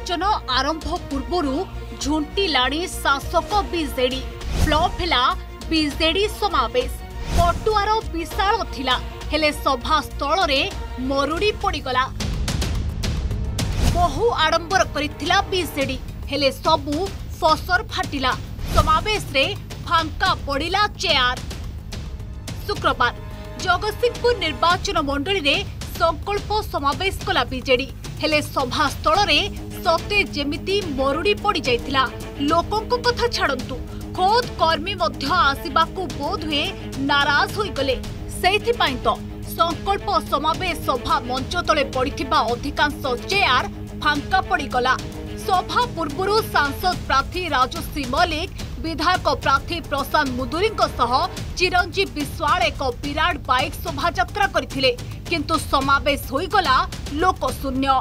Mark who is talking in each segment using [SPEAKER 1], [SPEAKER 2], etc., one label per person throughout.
[SPEAKER 1] निर्वाचन आरंभ पूर्व झुंटिलाणी शासक बीजेडी फ्लॉप हेला बीजेडी समावेश पटुआर विशाल थिला हेले सभा स्थल रे मरुड़ी पड़ीगला। बहु आडंबर करिथिला बीजेडी हेले सबु फसर फाटिला। समावेश रे फांका पड़िला चेयर। शुक्रवार जगतसिंहपुर निर्वाचन मंडली रे संकल्प समावेश कला बीजेडी हेले सभा स्थल रे सते जेमिति मरुड़ी पड़ी जाइथिला। लोकंक कथा छाड़ंतु खोद कर्मी मध्य आसीबाकू बोध हुए नाराज होई गले। सेइथिपाई तो संकल्प समावेश सभा मंच तले पड़िथिबा अधिकांश चेयर फांका पड़ीगला। सभा पूर्व सांसद प्रार्थी राजश्री मल्लिक विधायक प्रार्थी प्रशांत मुदुरी चिरंजीव विश्वाल एक विराट बाइक शोभा यात्रा करथिले किंतु समावेश होईगला लोक शून्य।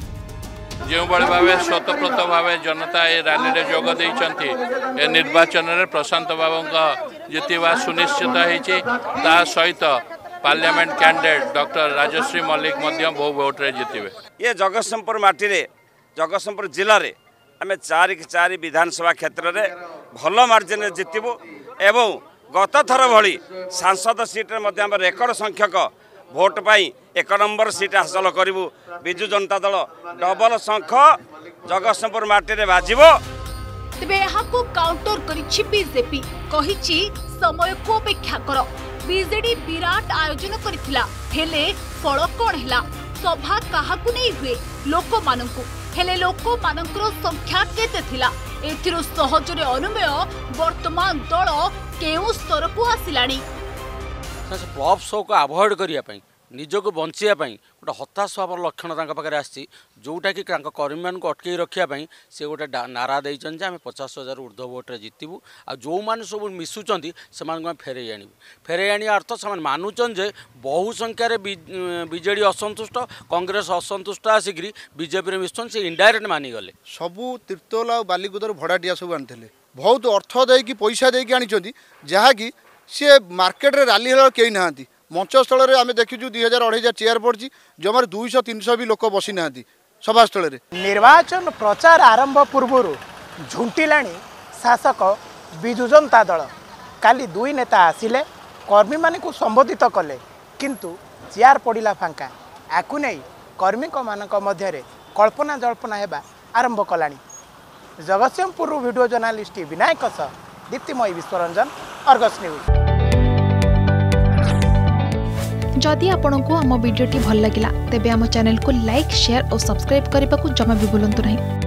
[SPEAKER 2] जो भाव स्वतःप्रत भाव जनता ए रैली रे जोग देइचंती ए निर्वाचन रे प्रशांत बाबू जितवा सुनिश्चित होईची ता सहित parliament candidate doctor Rajashree Mallick बहु वोट रे जितिबे।
[SPEAKER 3] ये जगतसिंहपुर माटी रे जगतसिंहपुर जिले में आम 4 विधानसभा क्षेत्र में भल मार्जिन जितबू एवं गत थर भली सांसद सीट्रे रेकर्ड संख्यक भोट पाई 1 नंबर सीट हासिल करूँ। विजु जनता दल डबल शंख जगतसिंहपुर माटी रे बाजिबो।
[SPEAKER 1] तेबे यहाको काउंटर करिछि बीजेपी कहिछि समय को अपेक्षा कर। बीजेडी विराट आयोजन करिथिला हेले फल कोन हैला सभा काहाकु नै हुए लोक माननकु हेले लोक मानकर संख्या केते थिला एथिरो सहजरे अनुमेय वर्तमान दल केउ स्तर को आसिलानी।
[SPEAKER 4] फ्लॉप शो को अवॉइड करिया पई निजको बंचिया पई गोटे हताश हबार लक्षण पाखे आसी जोटा कि कर्मी मान अटकई रखापी से गोटे नारा देचन जे आम 50,000 ऊर्ध्व भोट्रे जितबू आ जो मैंने सब मिशुंट से फेरई आणबू। फेरई आने अर्थ से मानुचन जे बहु संख्यार बीजेडी असंतुष्ट कांग्रेस असंतुष्ट आसिक बीजेपी मिशुन से इनडायरेक्ट मानिगले।
[SPEAKER 5] सबू तीर्तोल आ बालिकुदर भड़ाटिया सब आनी बहुत अर्थ देकी पैसा देकी आनी जहाँकि सी मार्केट रे रैली हल कई ना मंचस्थल में आम देखीचु 2000-2500 चेयर पड़ी जमार 200-300 भी लोक बसी ना सभास्थल में।
[SPEAKER 6] निर्वाचन प्रचार आरंभ पूर्व झुंटिलाणी शासक विजु जनता दल काली 2 नेता आसिले कर्मी मान को संबोधित कले किंतु चेयर पड़ा फांका आकु नहीं कर्मी मध्य कल्पना जल्पना हेबा आरंभ कलानी। Jagatsinghpur video journalist Binayak Diptimayee Biswaranjan Argus news.
[SPEAKER 7] जदि आपंक आम भिडी भल लगा तेब आम चैनल को लाइक शेयर और सब्सक्राइब करने को जमा भी भूलु नहीं।